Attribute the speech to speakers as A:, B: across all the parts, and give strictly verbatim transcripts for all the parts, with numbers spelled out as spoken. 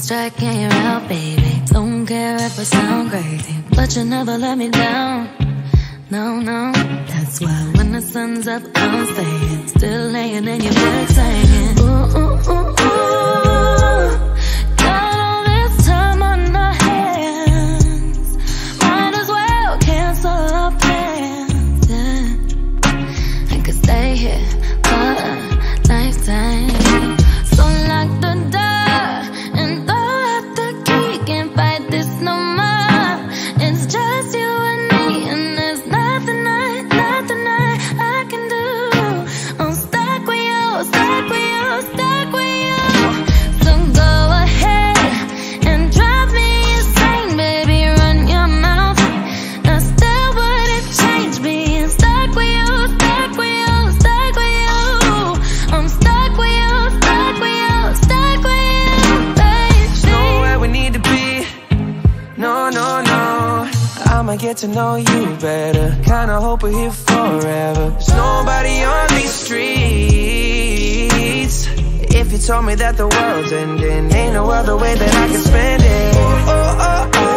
A: striking you out, baby. Don't care if I sound crazy, but you never let me down. No, no, that's why when the sun's up, I'm staying, still laying in your bed singing. Ooh, ooh, ooh, ooh. Got all this time on our hands, might as well cancel our plans. Yeah, I could stay here for a lifetime. So lock the door and throw out the key. Can't fight this no more. It's just you and me, and there's nothing I, nothing I, I can do. I'm stuck with you, stuck with you, stuck with you. So go ahead and drive me insane, baby. Run your mouth. I still wouldn't change being stuck with you, stuck with you, stuck with you. I'm stuck with you, stuck with you, stuck with you, baby.
B: There's nowhere we need to be. No, no, no. I'ma get to know you better. Kinda hope we're here forever. There's nobody on these streets. If you told me that the world's ending, ain't no other way that I can spend it. Oh, oh, oh, oh.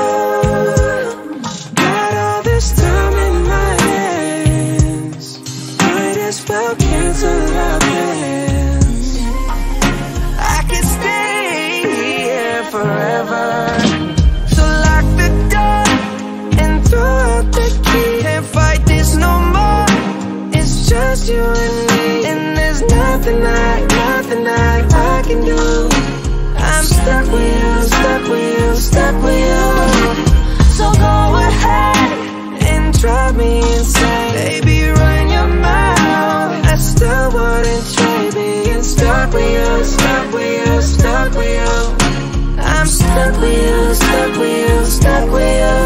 B: Got all this time in my hands, might as well cancel our plans. I could stay here forever. So lock the door and throw out the key. Can't fight this no more. It's just you and me, and there's nothing I, nothing I, I can do. I'm stuck with you, stuck with you, stuck with you. So go ahead and drive me insane, baby. Run your mouth. I still wouldn't trade being stuck with you, stuck with you, stuck with you. I'm stuck with you, stuck with you, stuck with you.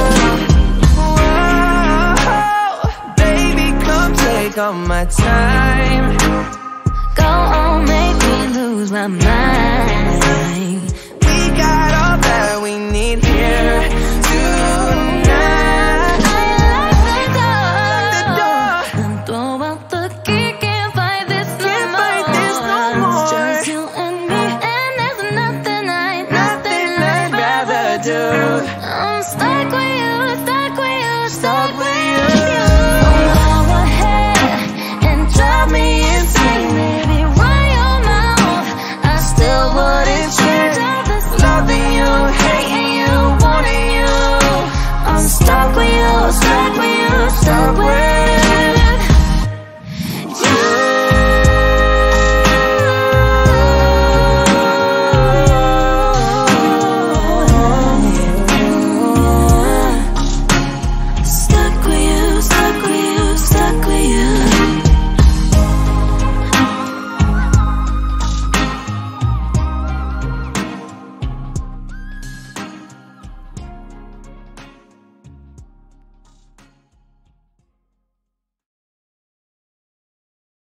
B: Whoa, baby, come take all my time.
A: Go on, make me lose my mind.